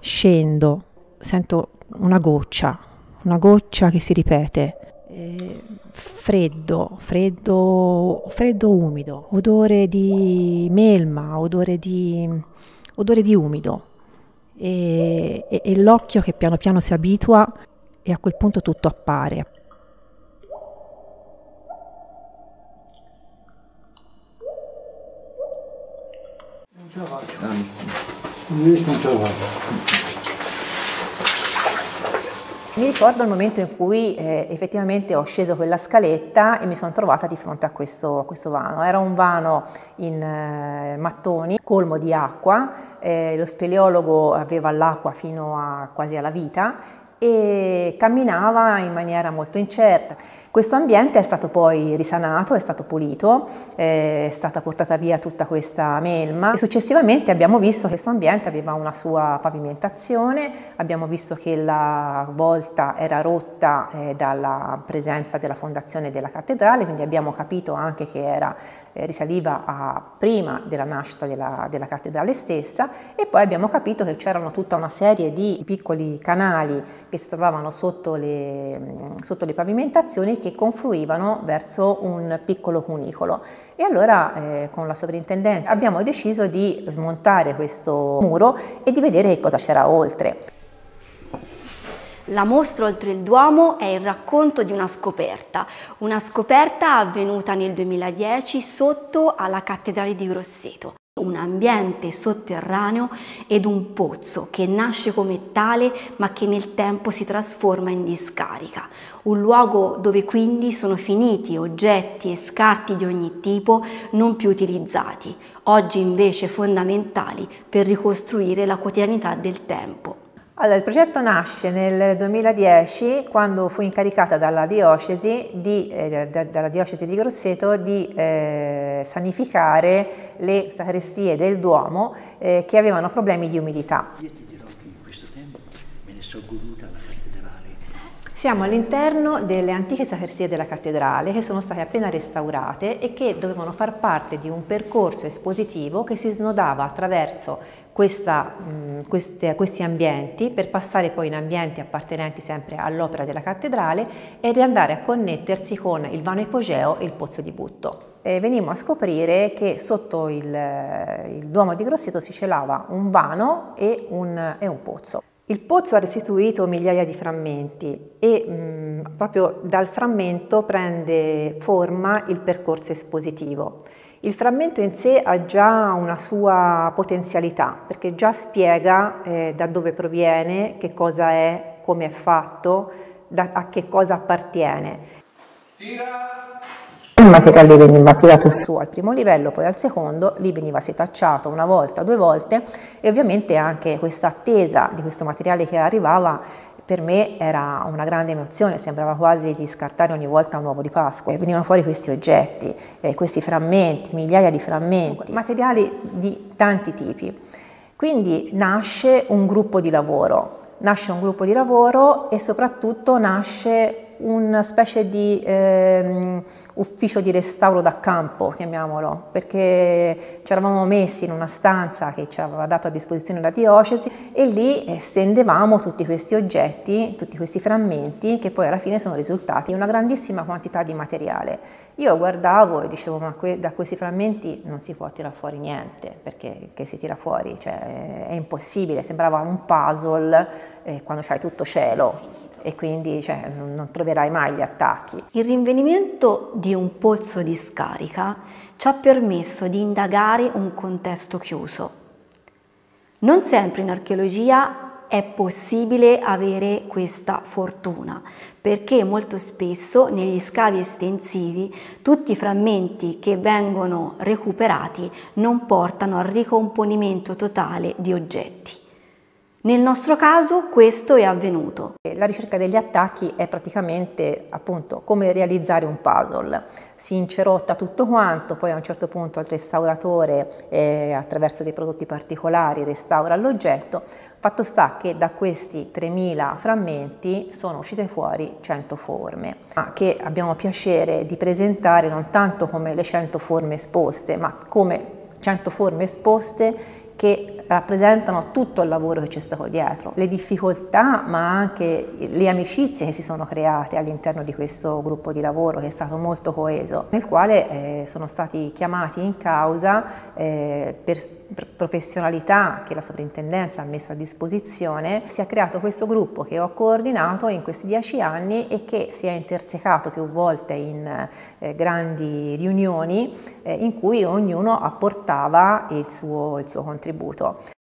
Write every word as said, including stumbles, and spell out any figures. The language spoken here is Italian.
Scendo, sento una goccia, una goccia che si ripete. Eh, freddo, freddo, freddo umido, odore di melma, odore di, odore di umido e, e, e l'occhio che piano piano si abitua e a quel punto tutto appare. Non ce la faccio. Non riesco, non ce la faccio. Mi ricordo il momento in cui eh, effettivamente ho sceso quella scaletta e mi sono trovata di fronte a questo, a questo vano. Era un vano in eh, mattoni, colmo di acqua, eh, lo speleologo aveva l'acqua fino a quasi alla vita e camminava in maniera molto incerta. Questo ambiente è stato poi risanato, è stato pulito, è stata portata via tutta questa melma e successivamente abbiamo visto che questo ambiente aveva una sua pavimentazione, abbiamo visto che la volta era rotta eh, dalla presenza della fondazione della cattedrale, quindi abbiamo capito anche che era, eh, risaliva a prima della nascita della, della cattedrale stessa e poi abbiamo capito che c'erano tutta una serie di piccoli canali che si trovavano sotto le, sotto le pavimentazioni che confluivano verso un piccolo cunicolo e allora eh, con la sovrintendenza abbiamo deciso di smontare questo muro e di vedere che cosa c'era oltre. La mostra Oltre il Duomo è il racconto di una scoperta, una scoperta avvenuta nel duemiladieci sotto alla Cattedrale di Grosseto. Un ambiente sotterraneo ed un pozzo che nasce come tale ma che nel tempo si trasforma in discarica, un luogo dove quindi sono finiti oggetti e scarti di ogni tipo non più utilizzati, oggi invece fondamentali per ricostruire la quotidianità del tempo. Allora, il progetto nasce nel duemiladieci quando fu incaricata dalla diocesi di, eh, dalla diocesi di Grosseto di eh, sanificare le sacrestie del Duomo eh, che avevano problemi di umidità. Io ti dirò che in questo tempo me ne sono goduta la cattedrale. Siamo all'interno delle antiche sacrestie della cattedrale che sono state appena restaurate e che dovevano far parte di un percorso espositivo che si snodava attraverso Questa, mh, queste, questi ambienti per passare poi in ambienti appartenenti sempre all'opera della cattedrale e riandare a connettersi con il vano ipogeo e il pozzo di Butto. E venimmo a scoprire che sotto il, il Duomo di Grosseto si celava un vano e un, e un pozzo. Il pozzo ha restituito migliaia di frammenti e mh, proprio dal frammento prende forma il percorso espositivo. Il frammento in sé ha già una sua potenzialità perché già spiega eh, da dove proviene, che cosa è, come è fatto, da, a che cosa appartiene. Il materiale veniva tirato su al primo livello, poi al secondo, lì veniva setacciato una volta, due volte e ovviamente anche questa attesa di questo materiale che arrivava per me era una grande emozione, sembrava quasi di scartare ogni volta un uovo di Pasqua. E venivano fuori questi oggetti, eh, questi frammenti, migliaia di frammenti, materiali di tanti tipi. Quindi nasce un gruppo di lavoro, nasce un gruppo di lavoro e soprattutto nasce una specie di eh, ufficio di restauro da campo, chiamiamolo, perché ci eravamo messi in una stanza che ci aveva dato a disposizione la diocesi e lì eh, stendevamo tutti questi oggetti, tutti questi frammenti che poi alla fine sono risultati una grandissima quantità di materiale. Io guardavo e dicevo ma que da questi frammenti non si può tirare fuori niente, perché che si tira fuori? Cioè, è impossibile, sembrava un puzzle eh, quando c'hai tutto cielo. E quindi cioè, non troverai mai gli attacchi. Il rinvenimento di un pozzo di scarica ci ha permesso di indagare un contesto chiuso. Non sempre in archeologia è possibile avere questa fortuna, perché molto spesso negli scavi estensivi tutti i frammenti che vengono recuperati non portano al ricomponimento totale di oggetti. Nel nostro caso questo è avvenuto. La ricerca degli attacchi è praticamente appunto come realizzare un puzzle. Si incerotta tutto quanto, poi a un certo punto il restauratore eh, attraverso dei prodotti particolari restaura l'oggetto. Fatto sta che da questi tremila frammenti sono uscite fuori cento forme, che abbiamo piacere di presentare non tanto come le cento forme esposte, ma come cento forme esposte che rappresentano tutto il lavoro che c'è stato dietro, le difficoltà ma anche le amicizie che si sono create all'interno di questo gruppo di lavoro, che è stato molto coeso, nel quale eh, sono stati chiamati in causa eh, per, per professionalità che la sovrintendenza ha messo a disposizione. Si è creato questo gruppo che ho coordinato in questi dieci anni e che si è intersecato più volte in eh, grandi riunioni eh, in cui ognuno apportava il suo, il suo contributo.